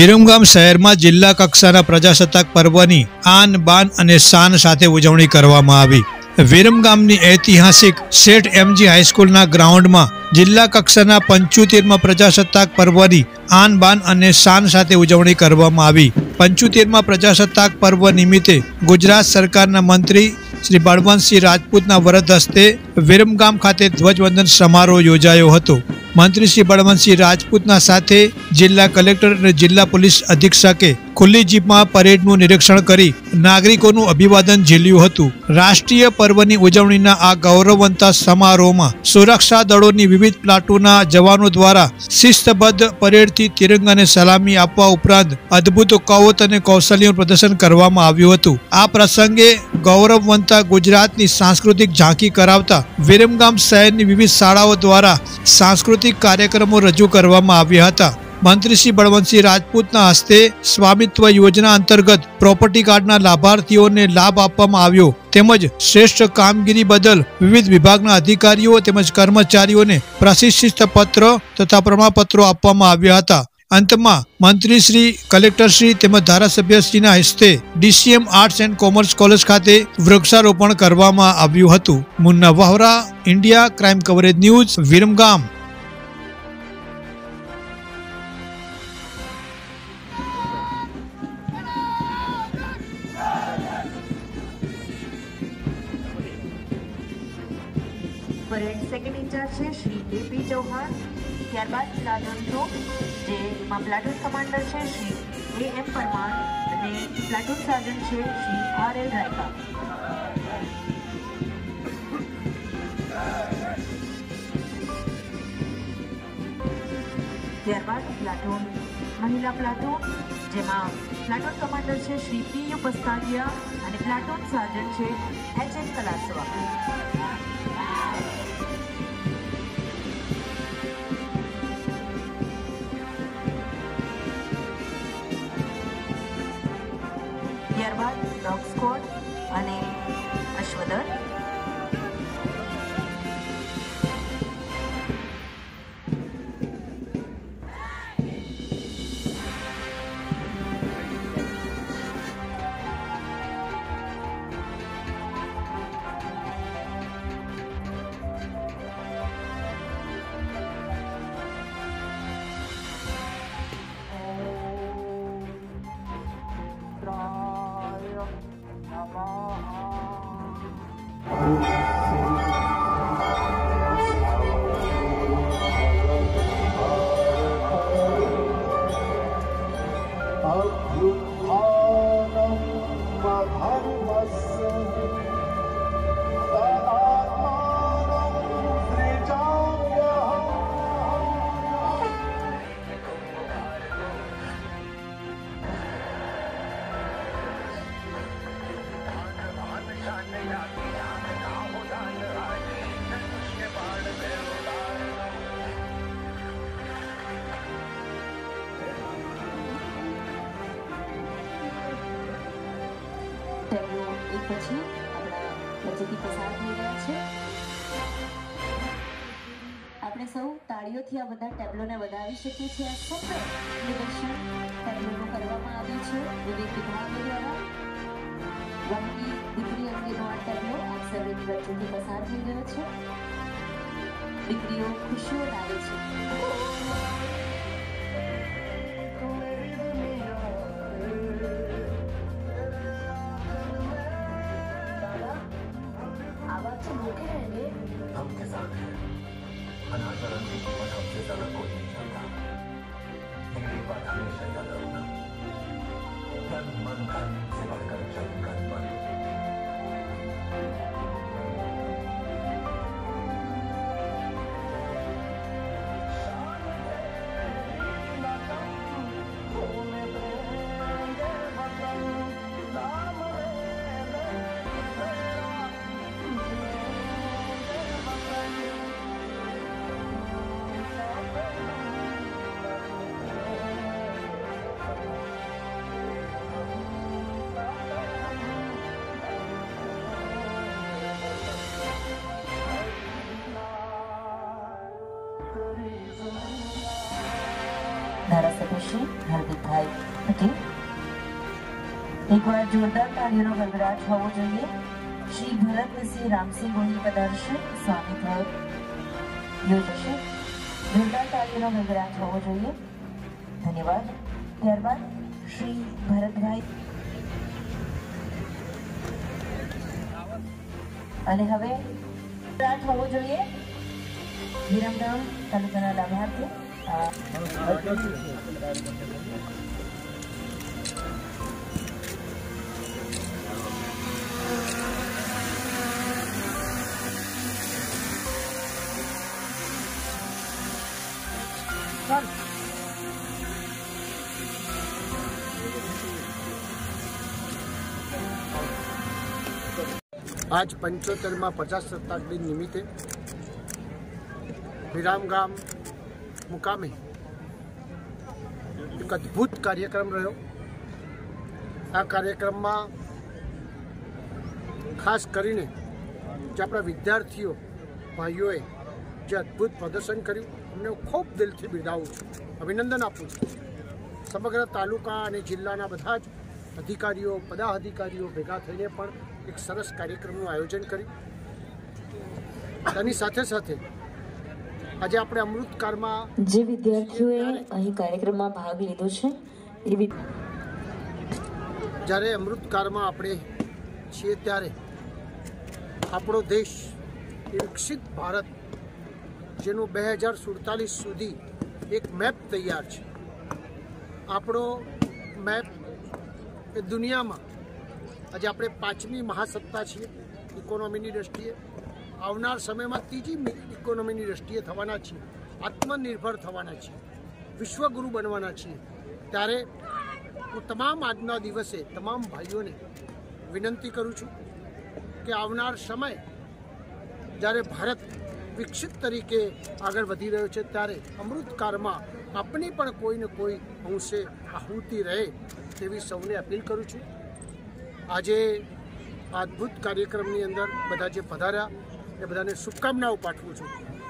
વિરમગામ શહેરમાં જિલ્લા કક્ષાના પ્રજાસત્તાક પર્વની આન બાન અને શાન સાથે ઉજવણી કરવામાં આવી। વિરમગામની ઐતિહાસિક શેઠ એમજી હાઈસ્કૂલના ગ્રાઉન્ડમાં જિલ્લા કક્ષાના 75મા પ્રજાસત્તાક પર્વની આન બાન અને શાન સાથે ઉજવણી કરવામાં આવી। 75મા પ્રજાસત્તાક પર્વ નિમિત્તે ગુજરાત સરકારના મંત્રી શ્રી બળવંતસિંહ રાજપૂતના વરદ હસ્તે વિરમગામ ખાતે ધ્વજવંદન સમારોહ યોજાયો હતો। મંત્રી શ્રી બળવંતસિંહ રાજપૂતના સાથે જિલ્લા કલેક્ટર અને જિલ્લા પોલીસ અધિક્ષકે ખુલ્લી જીપમાં પરેડનું નિરીક્ષણ કરી નાગરિકોનું અભિવાદન ઝીલ્યું હતું। રાષ્ટ્રીય પર્વની ઉજવણીના આ ગૌરવવંતા સમારોહમાં સુરક્ષા દળોની વિવિધ પ્લાટુનના જવાનો દ્વારા શિસ્તબદ્ધ પરેડથી તિરંગાને સલામી આપવા ઉપરાંત અદ્ભુત કૌવત અને કૌશલ્યનું પ્રદર્શન કરવામાં આવ્યું હતું। આ પ્રસંગે ગૌરવવંતા ગુજરાતની સાંસ્કૃતિક ઝાંખી કરાવતા વિરમગામ શહેરની વિવિધ શાળાઓ દ્વારા સાંસ્કૃતિક કાર્યક્રમો રજૂ કરવામાં આવ્યા હતા। મંત્રી શ્રી બળવંતસિંહ રાજપૂતના હસ્તે સ્વામિત્વ યોજના અંતર્ગત પ્રોપર્ટી કાર્ડના લાભાર્થીઓને લાભ આપવામાં આવ્યો તેમજ શ્રેષ્ઠ કામગીરી બદલ વિવિધ વિભાગના અધિકારીઓ તેમજ કર્મચારીઓને પ્રશિષ્ટ પત્ર તથા પ્રમાણપત્રો આપવામાં આવ્યા હતા। અંતમાં મંત્રી શ્રી કલેક્ટર શ્રી તેમજ ધારાસભ્યશ્રીના હસ્તે DCM arts and commerce college ખાતે વૃક્ષારોપણ કરવામાં આવ્યું હતું। Munna Vahora, India crime coverage news, Viramgam. Parade second incharge છે શ્રી એપી ચૌહાણ। ત્યારબાદ પ્લાટૂન ગ્રુપ જેમાં પ્લાટૂન કમાન્ડર છે શ્રી એમ પરમાર અને પ્લાટૂન સાર્જન્ટ છે શ્રી આર.એલ. રાયકા। ત્યારબાદ પ્લાટૂન મહિલા પ્લાટૂન જેમાં પ્લાટૂન કમાન્ડર છે શ્રી પી.યુ. પસ્તાલિયા અને પ્લાટૂન સાર્જન્ટ છે એચ.એમ. કલાસવા। ત્યારબાદ ડોગ સ્ક્વોડ અને અશ્વદળ। પછી આપણા વચ્ચેથી પસાર થઈ રહ્યા છે। આપણે સૌ તાળીઓથી આ બધા ટેબ્લોને વધાવી શકીએ છીએ। આ સફળ નિદર્શન ટેબ્લોનું કરવામાં આવ્યું છે વિવિધ વિભાગો દ્વારા। ગામની દીકરી અંગેનો આ ટેબ્લો આપ સર્વેની વચ્ચેથી પસાર થઈ રહ્યો છે। દીકરીઓ ખુશીઓ લાવે છે। हम किसान हैं, अनाज और अन्न की कीमत हमसे ज्यादा कोई नहीं जानता, लेकिन ये बात हमेशा याद रखना, तन मन धन से बढ़कर जन कन मन। કરશે હાર્દિકભાઈ પટેલ. એકવાર જોરદાર તાળીઓનો ગડગડાટ હોવો જોઈએ. શ્રી ભરતસિંહ રામસિંહ ગોહિલ પધારશે, સ્વામિત્વ યોજશે. જોરદાર તાળીઓનો ગડગડાટ હોવો જોઈએ. ધન્યવાદ. ત્યારબાદ શ્રી ભરતભાઈ અને હવે ગડગડાટ હોવો જોઈએ. વિરમગામ તાલુકાના લાભાર્થી આજ 75માં પ્રજાસત્તાક દિન નિમિત્તે વિરામગામ મુકામે એક અદ્ભુત કાર્યક્રમ રહ્યો. આ કાર્યક્રમમાં ખાસ કરીને જે આપણા વિદ્યાર્થીઓ ભાઈઓએ જે અદ્ભુત પ્રદર્શન કર્યું, અમને હું ખૂબ દિલથી બિરદાવું છું, અભિનંદન આપું છું. સમગ્ર તાલુકા અને જિલ્લાના બધા જ અધિકારીઓ, પદાધિકારીઓ ભેગા થઈને પણ એક સરસ કાર્યક્રમનું આયોજન કર્યું. તેની સાથે સાથે આજે આપણે અમૃતકાળમાં જે વિદ્યાર્થીઓએ અહીં કાર્યક્રમમાં ભાગ લીધો છે જ્યારે અમૃતકાળમાં આપણે છીએ ત્યારે આપણો દેશ એ વિકસિત ભારત જેનું 2047 સુધી એક મેપ તૈયાર છે. આપણો મેપ એ દુનિયામાં આજે આપણે 5મી મહાસત્તા છીએ ઇકોનોમીની દ્રષ્ટિએ. આવનાર સમયમાં 3જી ઇકોનોમીની દ્રષ્ટિએ થવાના છીએ, આત્મનિર્ભર થવાના છીએ, વિશ્વગુરુ બનવાના છીએ. ત્યારે હું તમામ આજના દિવસે તમામ ભાઈઓને વિનંતી કરું છું કે આવનાર સમય જ્યારે ભારત વિકસિત તરીકે આગળ વધી રહ્યો છે ત્યારે અમૃતકાળમાં આપણી પણ કોઈને કોઈ અંશે આહુતિ રહે તેવી સૌને અપીલ કરું છું. આજે આ અદ્ભુત કાર્યક્રમની અંદર બધા જે પધાર્યા એ બધાને શુભકામનાઓ પાઠવું છું.